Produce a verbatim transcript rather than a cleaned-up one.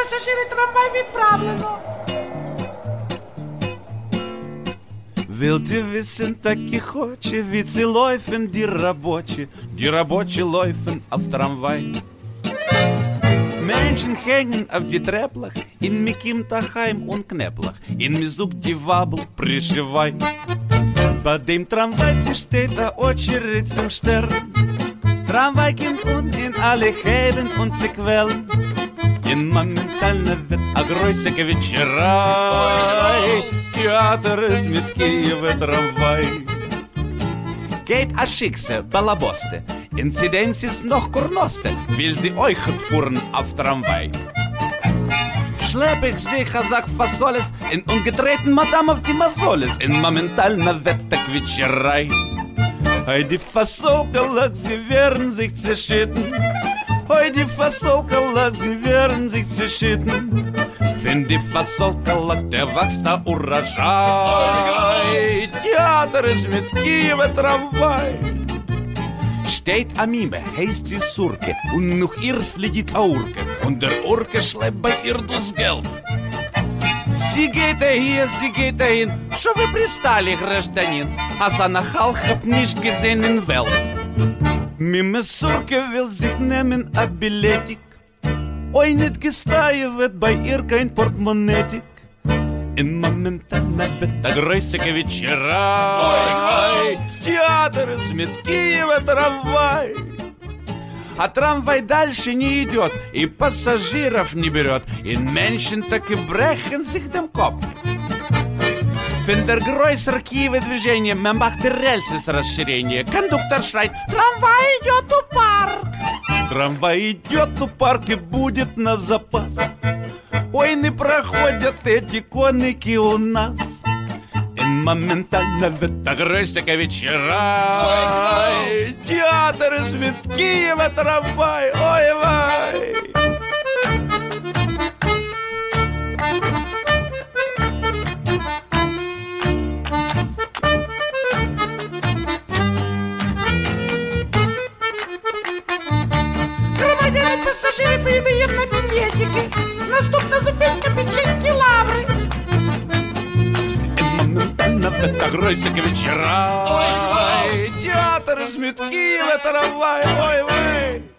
пасажири, трамвай відправлено. Will die wissen, таки хоче, wie sie laufen, die рабочие, die рабочие laufen auf Tramvai. Menschen hängen auf die Trepplich, in Mikim Tachaim und Knäpplach, in Mizuk die Wabel, пришивай. Bei dem Tramvai steht der Очередь zum Stern. Tramvai kommt und in alle Heben und sie quellen. In моментально wird a größere Вечерай. Theater ist mit Kiewe Tramvai. Geht a Schickse, Balaboste. Inzidenz ist noch Kurnoste, will sie euch fuhren auf Tramvai. Schlepp ich sich a Sack Fasoles in ungetreten Madame auf die Masoles. In momentaler Wetterquitscherei. Hey, die Fasolkelach, sie werden sich zerschitten. Hey, die Fasolkelach, sie werden sich zerschitten. Find die Fasolkelach, der wächst der Urajai. Theater ist mit Kiewe Tramvai. Steht a Mime, heißt wie Surke, und noch ihr следит a Urke, und der Urke schleppt bei ihr das Geld. Sie geht er hier, sie geht er hin, что вы пристали, гражданин, а за нахал hab nicht gesehen in Welt. Mime Surke will sich nehmen a Billetik, oi nicht gesteuert bei ihr kein Portemonnaie. In моментально wird a größere Вечерай. Theater ist mit Kiewe Tramvai. А трамвай дальше не идет и пассажиров не берет. И Menschen так и brechen sich den Kopf. Wenn der größere Kiewe-Движение, man macht die Rälses расширение. Кондуктор schreit, трамвай идет у парк. Трамвай идет у парк и будет на запас. Ой, не проходят эти конники у нас. И моментально wird a größere Вечерай. Theater ist mit Kiewe Tramvai. Ой, вай. Громадяне пасажири, передаем на билетики. Наступна зупинка печеньки Лаври. Моментально wird a größere Вечерай. Theater ist mit Kiewe Tramvai. Ой, вай.